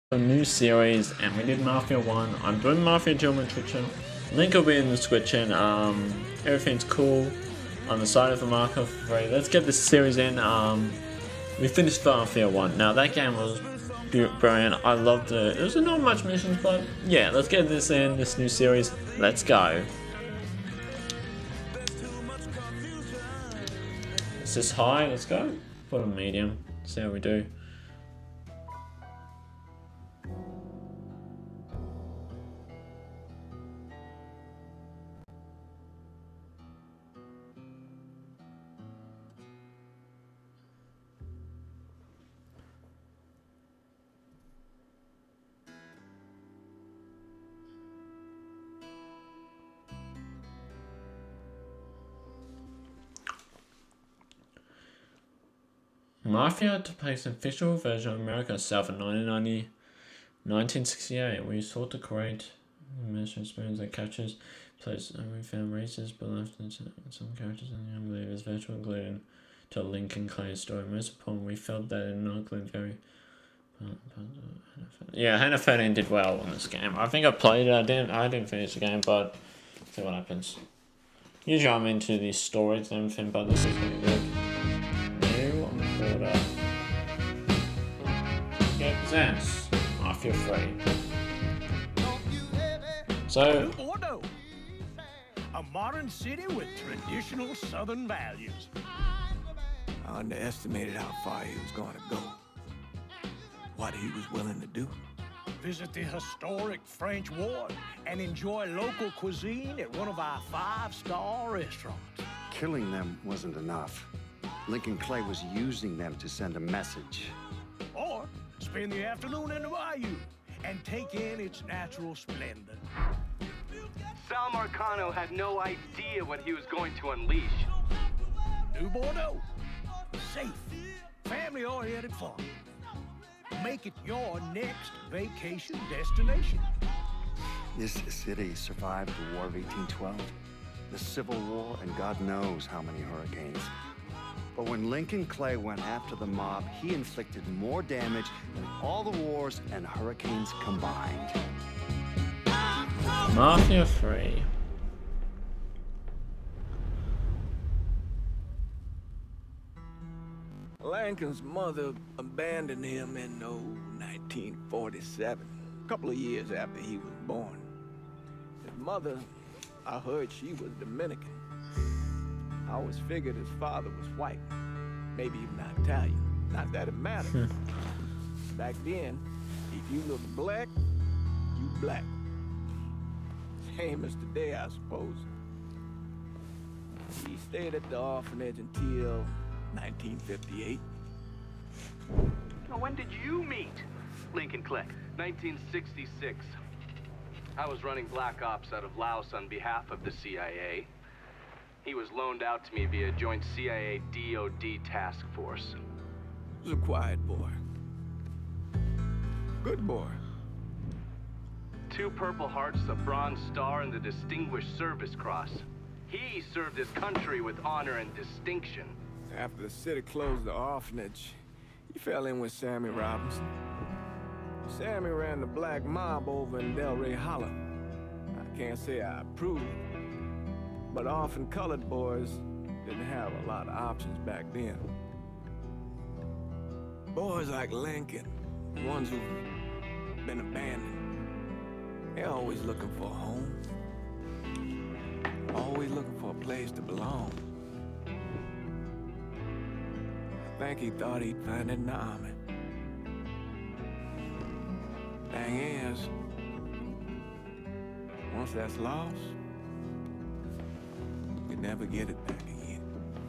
a new series, and we did Mafia 1. I'm doing Mafia 2 on my Twitch channel. Link will be in the description. Everything's cool on the side of the Mafia 3. Let's get this series in. We finished Mafia 1. Now, that game was brilliant. I loved it. There was not much missions, but yeah, let's get this in, this new series. Let's go. Is this high? Let's go. Put a medium. See how we do. Mafia took place in fictional version of America South in 1968. We sought to create immersive experience that captures place, and we found races but left some characters in the unbelievers virtual, including to Lincoln Clay's story. Most important, we felt that in Oakland very. Yeah, Hannah 13 did well on this game. I think I played it. I didn't finish the game, but see what happens. Usually I'm into the stories and everything, but this is pretty good. Presents Mafia 3. So, Bordeaux, a modern city with traditional Southern values. I underestimated how far he was going to go. What he was willing to do. Visit the historic French Ward and enjoy local cuisine at one of our 5-star restaurants. Killing them wasn't enough. Lincoln Clay was using them to send a message. Or spend the afternoon in the bayou and take in its natural splendor. Sal Marcano had no idea what he was going to unleash. New Bordeaux. Safe, family-oriented fun. Make it your next vacation destination. This city survived the War of 1812, the Civil War, and God knows how many hurricanes. But when Lincoln Clay went after the mob, he inflicted more damage than all the wars and hurricanes combined. Mafia 3. Lincoln's mother abandoned him in 1947, a couple of years after he was born. His mother, I heard she was Dominican. I always figured his father was white, maybe even Italian. Not that it mattered. Back then, if you look black, you black. Same as today, I suppose. He stayed at the orphanage until 1958. Now, when did you meet Lincoln Clay? 1966. I was running Black Ops out of Laos on behalf of the CIA. He was loaned out to me via joint CIA-DOD task force. He was a quiet boy. Good boy. 2 Purple Hearts, a Bronze Star, and the Distinguished Service Cross. He served his country with honor and distinction. After the city closed the orphanage, he fell in with Sammy Robinson. Sammy ran the black mob over in Delray Hollow. I can't say I approved, but often colored boys didn't have a lot of options back then. Boys like Lincoln, the ones who've been abandoned, they're always looking for a home. Always looking for a place to belong. I think he thought he'd find it in the army. Thing is, once that's lost, you never get it back again.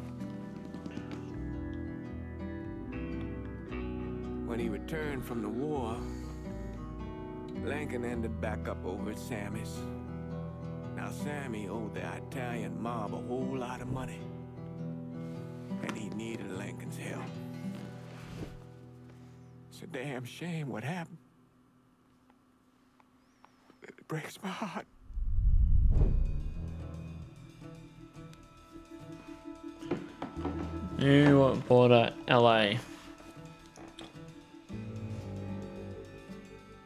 When he returned from the war, Lincoln ended back up over at Sammy's. Now, Sammy owed the Italian mob a whole lot of money, and he needed Lincoln's help. It's a damn shame what happened. It breaks my heart. New Border, LA.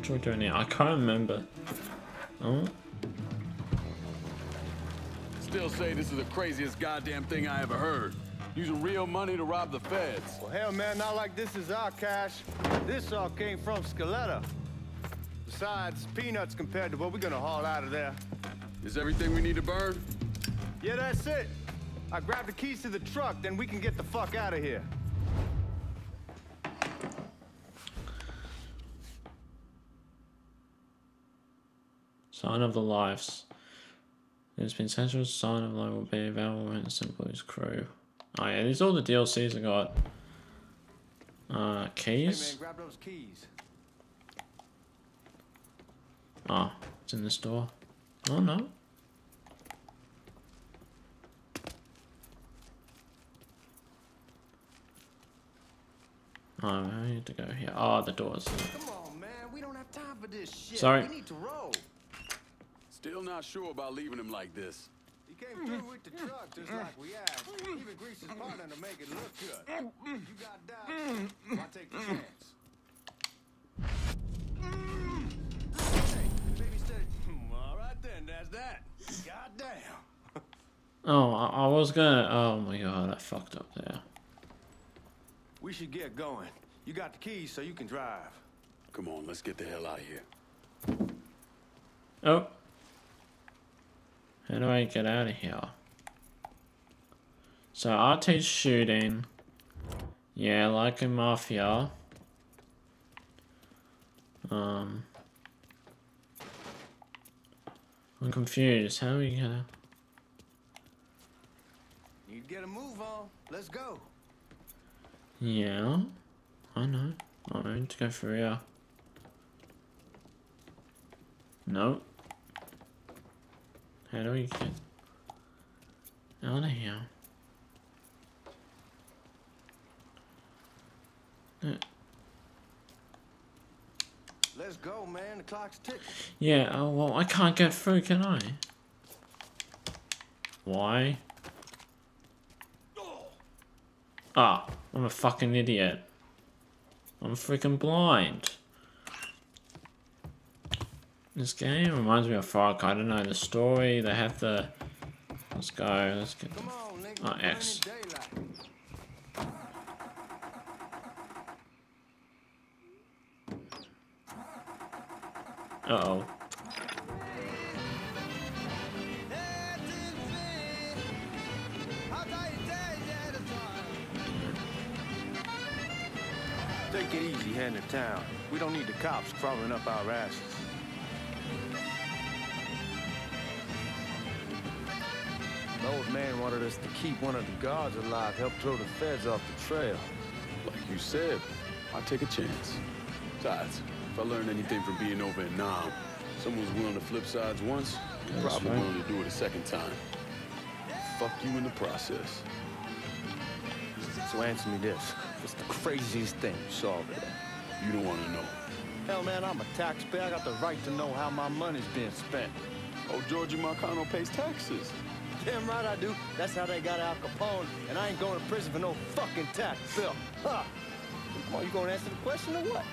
What are we doing here? I can't remember. Oh. Still say this is the craziest goddamn thing I ever heard. Using real money to rob the feds. Well, hell, man, not like this is our cash. This all came from Scaletta. Besides, peanuts compared to what we're gonna haul out of there. Is everything we need to burn? Yeah, that's it. I grab the keys to the truck, then we can get the fuck out of here. Sign of the Lives. There's been central sign of life will be available when it's simple as crew. Oh yeah, these are all the DLCs I got. Keys? Hey man, grab those keys. Oh, it's in this door. Oh no. Oh, I need to go here. Oh, the doors. Come on, man, we don't have time for this shit. Sorry. We need to roll. Still not sure about leaving him like this. He came through with the truck just like we asked. Even greased his partner to make it look good. You got doubts, I'll take the chance. Hey, baby said, all right then, that's that. Goddamn. Oh, I was gonna. Oh my god, I fucked up there. We should get going. You got the keys so you can drive. Come on, let's get the hell out of here. Oh. How do I get out of here? So RT's shooting. Yeah, like in Mafia. I'm confused. How are we gonna? You get a move on. Let's go. Yeah, I know. I need to go through here. Nope. How do we get out of here? Let's go, man. The clock's ticking. Yeah, oh well, I can't get through, can I? Why? Ah, I'm a fucking idiot. I'm freaking blind. This game reminds me of Far Cry. I don't know the story. They have the. Let's go. Let's get. Come on, nigga. Oh, X. Uh-oh. Take it easy heading to town. We don't need the cops crawling up our asses. The old man wanted us to keep one of the guards alive, help throw the feds off the trail. Like you said, I'll take a chance. Besides, if I learned anything from being over in Nam, someone's willing to flip sides once, they're probably willing to do it a second time. Fuck you in the process. So answer me this. What's the craziest thing you saw over there? You don't want to know. Hell, man, I'm a taxpayer. I got the right to know how my money's being spent. Oh, Georgie Marcano pays taxes. Damn right I do. That's how they got Al Capone, and I ain't going to prison for no fucking tax bill. Huh. Come on, you gonna answer the question or what?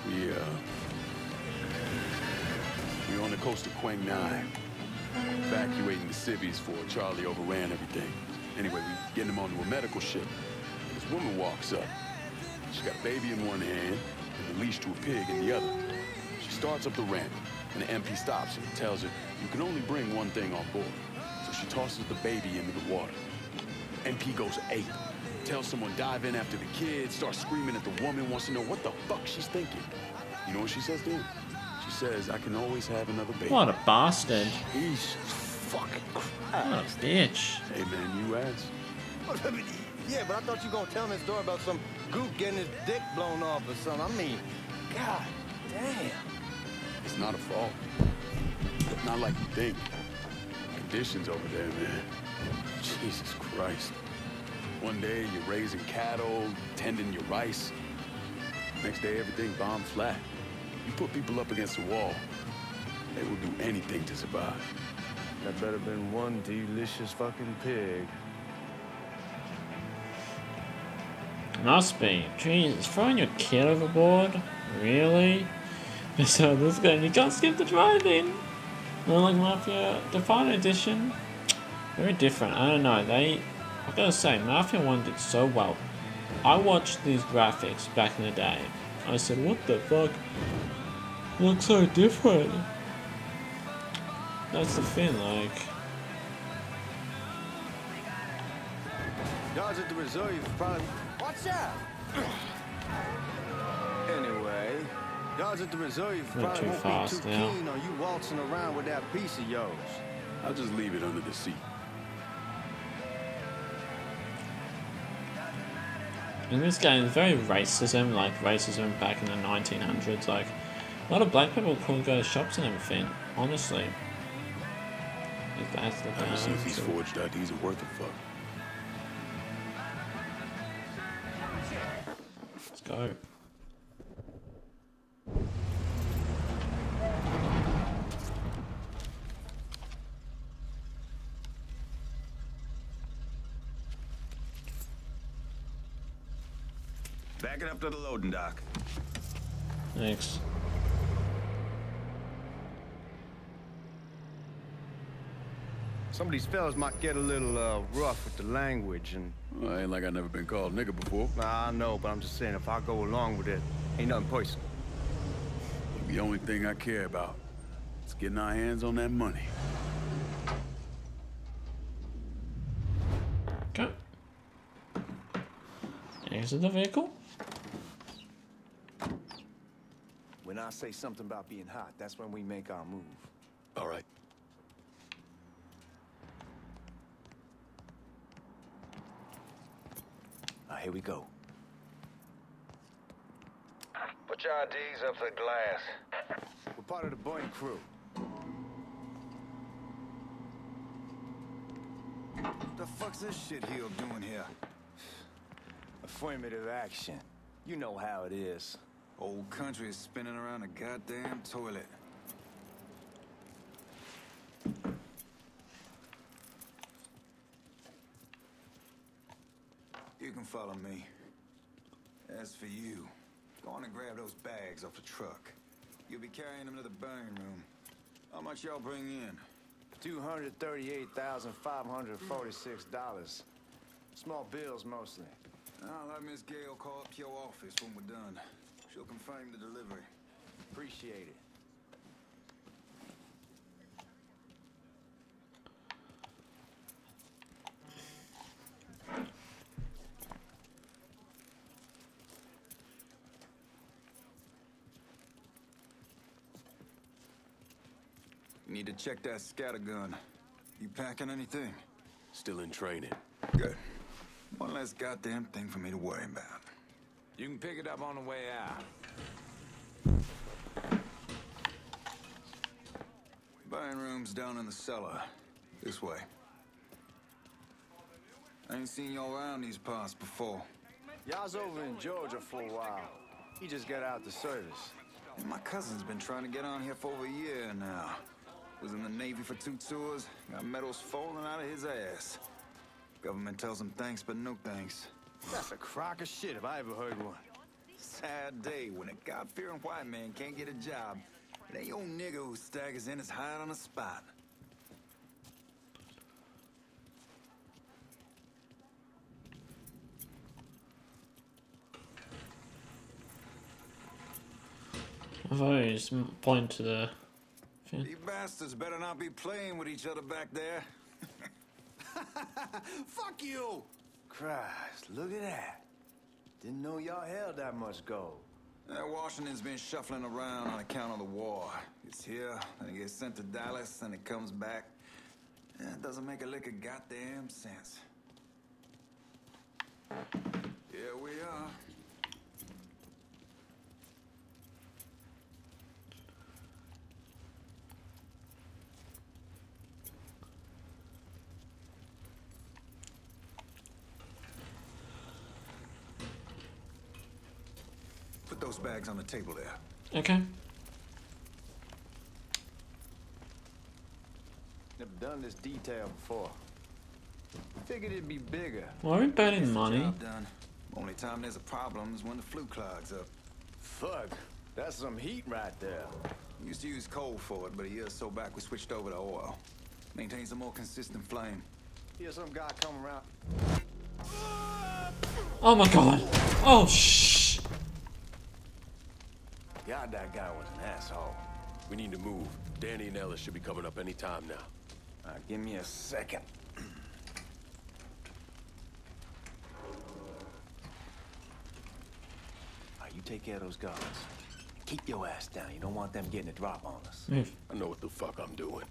We're on the coast of Quang Nai, evacuating the civvies for Charlie overran everything. Anyway, we getting him onto a medical ship. This woman walks up. She's got a baby in one hand and the leash to a pig in the other. She starts up the ramp, and the MP stops her and tells her, you can only bring one thing on board. So she tosses the baby into the water. MP goes ape. Tells someone dive in after the kid, starts screaming at the woman, wants to know what the fuck she's thinking. You know what she says to him? She says, I can always have another baby. What a bastard. Jesus fucking Christ. What a bitch. Hey man, you asked. Yeah, but I thought you were gonna tell me a story about some gook getting his dick blown off or something. I mean, god damn. It's not a fault. Not like you think. Conditions over there, man. Jesus Christ. One day you're raising cattle, tending your rice. Next day everything bombed flat. You put people up against the wall, they will do anything to survive. That better been one delicious fucking pig. Must be. Jesus, throwing your kid overboard? Really? So this game, you can't skip the drive-in. Not like Mafia Definer Edition. Very different. I don't know. I gotta say, Mafia 1 did so well. I watched these graphics back in the day. I said, what the fuck? It looks so different. That's the thing, like. Guards at the reserve probably. What's that? Anyway, guards at the reserve probably won't be too keen on you waltzing around with that piece of yours. I'll just leave it under the seat. In this game, it's very racism, like racism back in the 1900s. Like, a lot of black people couldn't go to shops and everything, honestly. If that's the Let me see if these forged IDs are worth a fuck. Let's go. Back it up to the loading dock. Thanks. Some of these fellas might get a little rough with the language, and Well, ain't like I never been called nigga before. I know, but I'm just saying if I go along with it, ain't nothing personal. The only thing I care about is getting our hands on that money. Okay. Exit the vehicle. When I say something about being hot, that's when we make our move. All right. Here we go. Put your IDs up to the glass. We're part of the Boeing crew. The fuck's this shitheel doing here? Affirmative action. You know how it is. Old country is spinning around a goddamn toilet. You can follow me. As for you, go on and grab those bags off the truck. You'll be carrying them to the burning room. How much y'all bring in? $238,546. Small bills mostly. I'll let Miss Gale call up your office when we're done. She'll confirm the delivery. Appreciate it. You need to check that scattergun. You packing anything? Still in training. Good. One less goddamn thing for me to worry about. You can pick it up on the way out. Burning room's down in the cellar. This way. I ain't seen y'all around these parts before. Y'all's over in Georgia for a while. He just got out the service. And my cousin's been trying to get on here for over a year now. Was in the Navy for 2 tours, got medals falling out of his ass. Government tells him thanks, but no thanks. That's a crock of shit if I ever heard one. Sad day when a God-fearing white man can't get a job. It ain't your nigga who staggers in his hide on the spot. I've always pointed to the thing. You bastards better not be playing with each other back there. Fuck you! Christ, look at that. Didn't know y'all held that much gold. Washington's been shuffling around on account of the war. It's here, then it gets sent to Dallas, and it comes back. It doesn't make a lick of goddamn sense. Here we are. Put those bags on the table there. Okay. Never done this detail before. Figured it'd be bigger. Why are we burning money? Job done. Only time there's a problem is when the flue clogs up. Fuck. That's some heat right there. We used to use coal for it, but a year or so back we switched over to oil. Maintains a more consistent flame. Here's some guy coming around. Oh my god. Oh shh. God, that guy was an asshole. We need to move. Danny and Ellis should be coming up any time now. Give me a second. You take care of those guards. Keep your ass down. You don't want them getting a drop on us. Move. I know what the fuck I'm doing.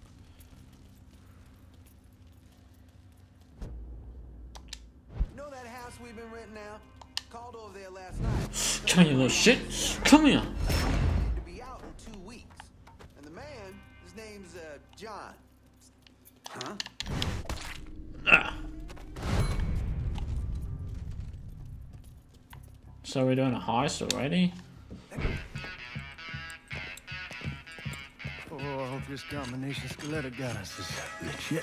You know that house we've been renting out? Called over there last night. Come here, you little shit. Come here. To be out in 2 weeks. And the man, his name's John. Huh? Ah. So we're doing a heist already? Oh, I hope this combination Scaletta got us is legit.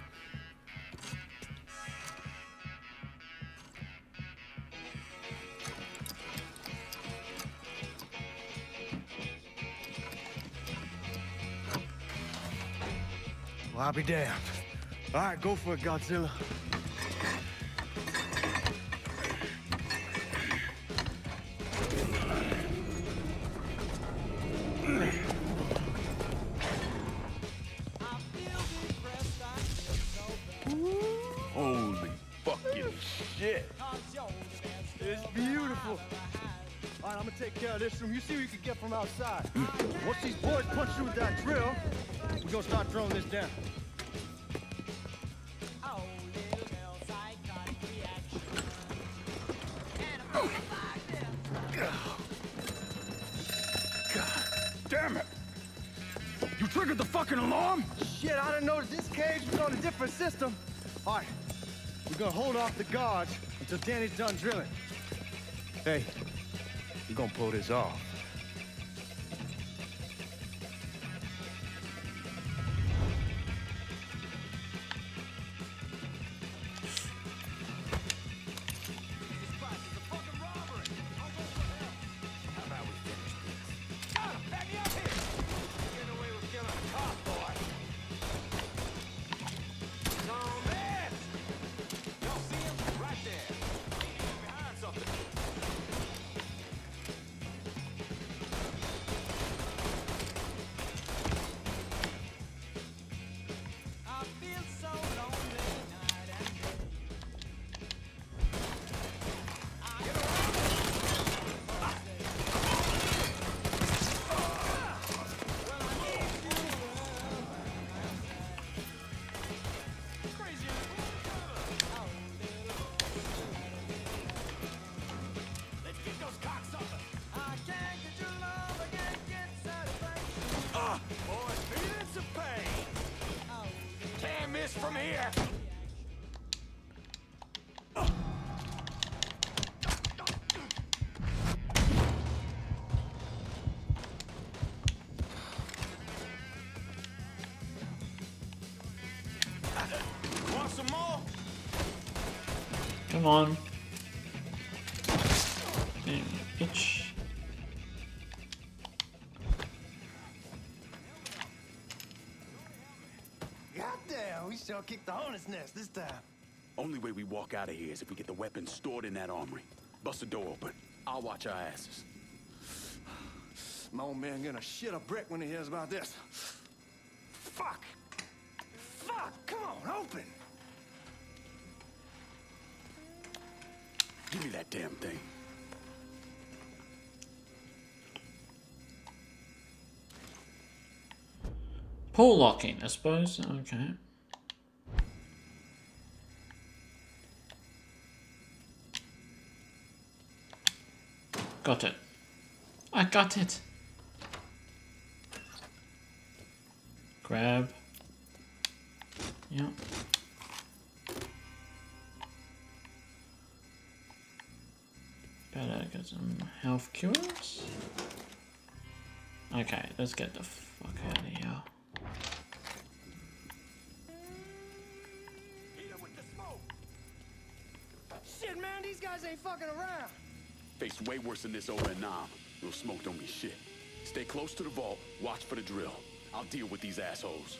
Well, I'll be damned. All right, go for it, Godzilla. Holy fucking shit. It's beautiful. All right, I'm gonna take care of this room. You see what you can get from outside. Once these boys punch you with that drill, we're gonna start throwing this down. Damn it! You triggered the fucking alarm? Shit, I didn't notice this cage was on a different system. All right, we're gonna hold off the guards until Danny's done drilling. Hey, we're gonna pull this off. From here. Want some more? Come on. Damn, bitch. Goddamn, we sure kicked the hornet's nest this time. Only way we walk out of here is if we get the weapons stored in that armory. Bust the door open. I'll watch our asses. My old man gonna shit a brick when he hears about this. Fuck! Fuck! Come on, open! Give me that damn thing. Pull locking, I suppose. Okay. Got it. I got it. Grab. Yep. Better get some health cures. Okay, let's get the fuck out of here. Shit, man, these guys ain't fucking around. Faced way worse than this over in Nam. Little smoke don't mean shit. Stay close to the vault, watch for the drill. I'll deal with these assholes.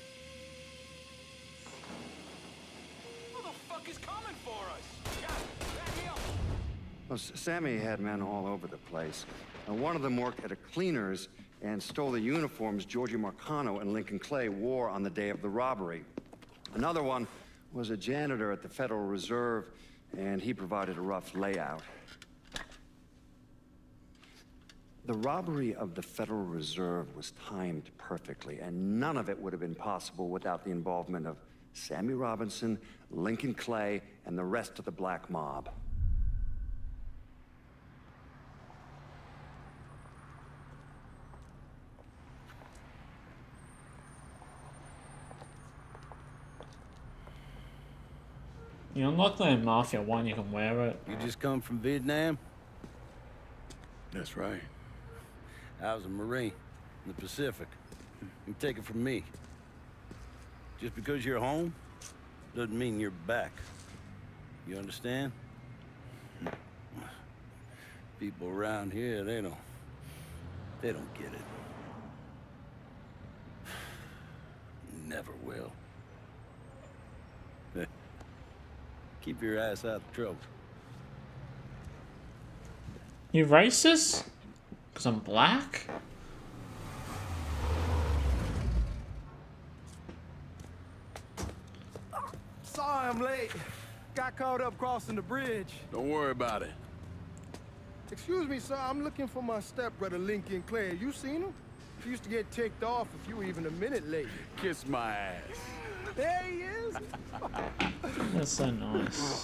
Who the fuck is coming for us? Yeah, back here. Well, Sammy had men all over the place. One of them worked at a cleaner's and stole the uniforms Georgie Marcano and Lincoln Clay wore on the day of the robbery. Another one was a janitor at the Federal Reserve, and he provided a rough layout. The robbery of the Federal Reserve was timed perfectly, and none of it would have been possible without the involvement of Sammy Robinson, Lincoln Clay, and the rest of the Black Mob. You know, luckily in Mafia 1 you can wear it. You just come from Vietnam? That's right. I was a Marine in the Pacific. You take it from me. Just because you're home doesn't mean you're back. You understand? People around here, they don't get it. Never will. Keep your ass out of trouble. You racist? Because I'm black? Sorry I'm late. Got caught up crossing the bridge. Don't worry about it. Excuse me, sir. I'm looking for my stepbrother, Lincoln Clay. You seen him? He used to get ticked off if you were even a minute late. Kiss my ass. There he is. That's so nice.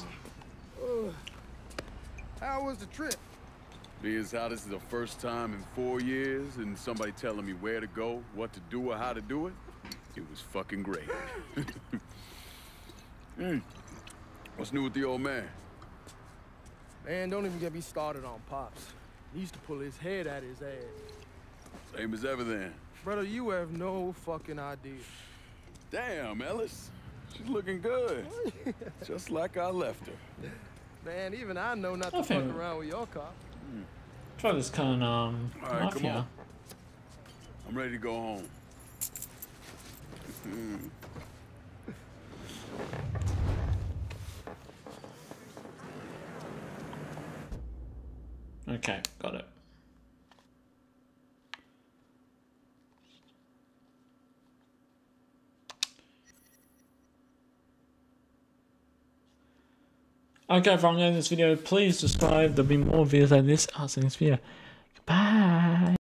How was the trip? Being as how this is the first time in 4 years and somebody telling me where to go, what to do, or how to do it, it was fucking great. What's new with the old man? Man, don't even get me started on Pops. He used to pull his head out his ass. Same as ever then. Brother, you have no fucking idea. Damn, Ellis. She's looking good. Just like I left her. Man, even I know not to fuck around with your cop. Try this kind of All right, Mafia. come on. I'm ready to go home. Okay, got it. Okay, if I'm enjoying this video, please subscribe. There'll be more videos like this. I'll see you in this video. Goodbye.